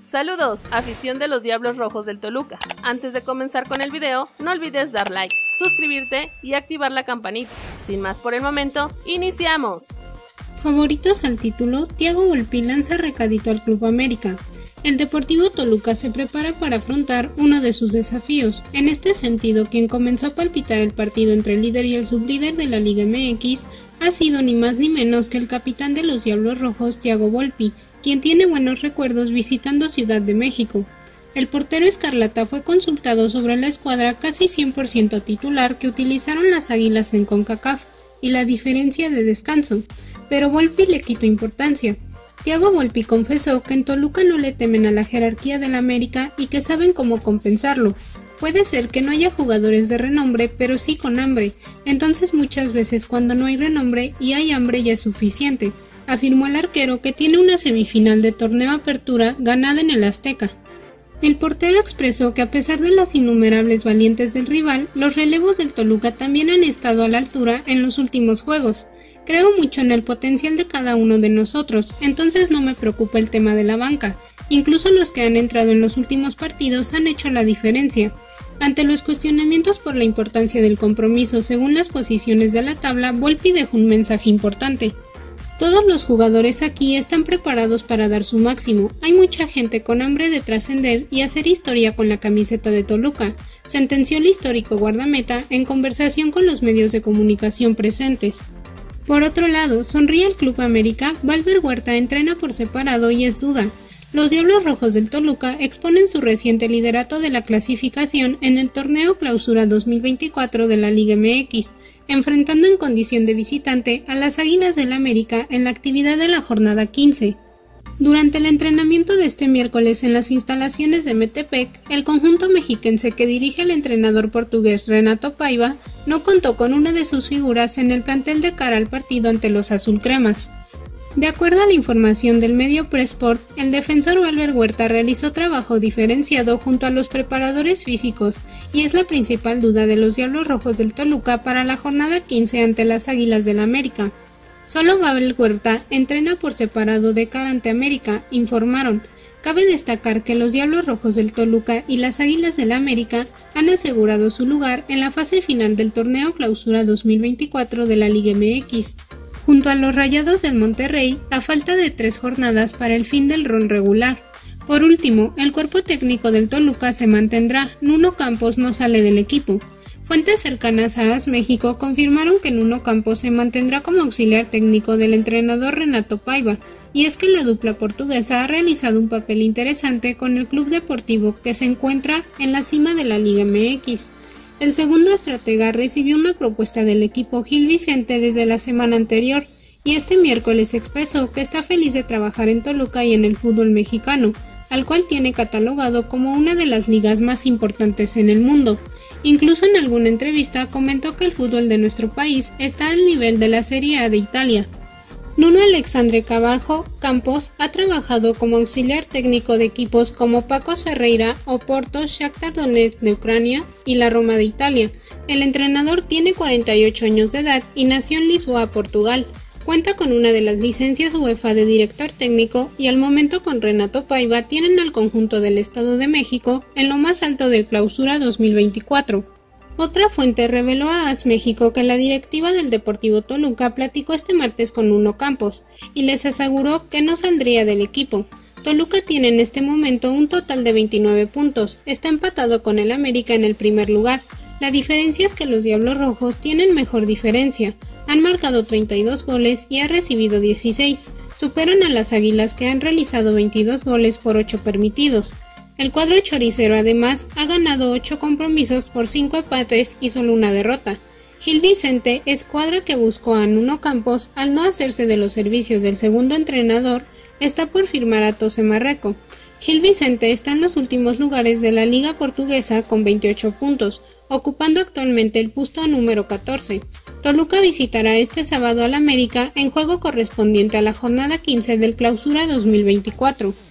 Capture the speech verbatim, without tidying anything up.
Saludos, afición de los Diablos Rojos del Toluca. Antes de comenzar con el video, no olvides dar like, suscribirte y activar la campanita. Sin más por el momento, ¡iniciamos! Favoritos al título, Thiago Volpi lanza recadito al Club América. El Deportivo Toluca se prepara para afrontar uno de sus desafíos. En este sentido, quien comenzó a palpitar el partido entre el líder y el sublíder de la Liga M X ha sido ni más ni menos que el capitán de los Diablos Rojos, Thiago Volpi, quien tiene buenos recuerdos visitando Ciudad de México. El portero escarlata fue consultado sobre la escuadra casi cien por ciento titular que utilizaron las Águilas en CONCACAF y la diferencia de descanso, pero Volpi le quitó importancia. Thiago Volpi confesó que en Toluca no le temen a la jerarquía del América y que saben cómo compensarlo. Puede ser que no haya jugadores de renombre, pero sí con hambre, entonces muchas veces cuando no hay renombre y hay hambre ya es suficiente, afirmó el arquero, que tiene una semifinal de torneo Apertura ganada en el Azteca. El portero expresó que a pesar de las innumerables valientes del rival, los relevos del Toluca también han estado a la altura en los últimos juegos. Creo mucho en el potencial de cada uno de nosotros, entonces no me preocupa el tema de la banca. Incluso los que han entrado en los últimos partidos han hecho la diferencia. Ante los cuestionamientos por la importancia del compromiso según las posiciones de la tabla, Volpi dejó un mensaje importante. Todos los jugadores aquí están preparados para dar su máximo. Hay mucha gente con hambre de trascender y hacer historia con la camiseta de Toluca, sentenció el histórico guardameta en conversación con los medios de comunicación presentes. Por otro lado, sonríe el Club América. Valver Huerta entrena por separado y es duda. Los Diablos Rojos del Toluca exponen su reciente liderato de la clasificación en el torneo Clausura dos mil veinticuatro de la Liga M X, enfrentando en condición de visitante a las Águilas del América en la actividad de la jornada quince. Durante el entrenamiento de este miércoles en las instalaciones de Metepec, el conjunto mexiquense que dirige el entrenador portugués Renato Paiva no contó con una de sus figuras en el plantel de cara al partido ante los azulcremas. De acuerdo a la información del medio Pressport, el defensor Valver Huerta realizó trabajo diferenciado junto a los preparadores físicos y es la principal duda de los Diablos Rojos del Toluca para la jornada quince ante las Águilas del América. Solo Valver Huerta entrena por separado de cara ante América, informaron. Cabe destacar que los Diablos Rojos del Toluca y las Águilas del América han asegurado su lugar en la fase final del torneo Clausura dos mil veinticuatro de la Liga M X. Junto a los Rayados del Monterrey, a falta de tres jornadas para el fin del rol regular. Por último, el cuerpo técnico del Toluca se mantendrá. Nuno Campos no sale del equipo. Fuentes cercanas a AS México confirmaron que Nuno Campos se mantendrá como auxiliar técnico del entrenador Renato Paiva, y es que la dupla portuguesa ha realizado un papel interesante con el club deportivo que se encuentra en la cima de la Liga M X. El segundo estratega recibió una propuesta del equipo Gil Vicente desde la semana anterior, y este miércoles expresó que está feliz de trabajar en Toluca y en el fútbol mexicano, al cual tiene catalogado como una de las ligas más importantes en el mundo. Incluso en alguna entrevista comentó que el fútbol de nuestro país está al nivel de la Serie A de Italia. Nuno Alexandre Carvalho Campos ha trabajado como auxiliar técnico de equipos como Pacos Ferreira, Oporto, Shakhtar Donetsk de Ucrania y la Roma de Italia. El entrenador tiene cuarenta y ocho años de edad y nació en Lisboa, Portugal. Cuenta con una de las licencias UEFA de director técnico y al momento con Renato Paiva tienen al conjunto del Estado de México en lo más alto del Clausura dos mil veinticuatro. Otra fuente reveló a AS México que la directiva del Deportivo Toluca platicó este martes con Nuno Campos y les aseguró que no saldría del equipo. Toluca tiene en este momento un total de veintinueve puntos, está empatado con el América en el primer lugar. La diferencia es que los Diablos Rojos tienen mejor diferencia. Han marcado treinta y dos goles y ha recibido dieciséis. Superan a las Águilas, que han realizado veintidós goles por ocho permitidos. El cuadro choricero además ha ganado ocho compromisos por cinco empates y solo una derrota. Gil Vicente, escuadra que buscó a Nuno Campos al no hacerse de los servicios del segundo entrenador, está por firmar a Tose Marreco. Gil Vicente está en los últimos lugares de la Liga Portuguesa con veintiocho puntos, ocupando actualmente el puesto número catorce. Toluca visitará este sábado al América en juego correspondiente a la jornada quince del Clausura dos mil veinticuatro.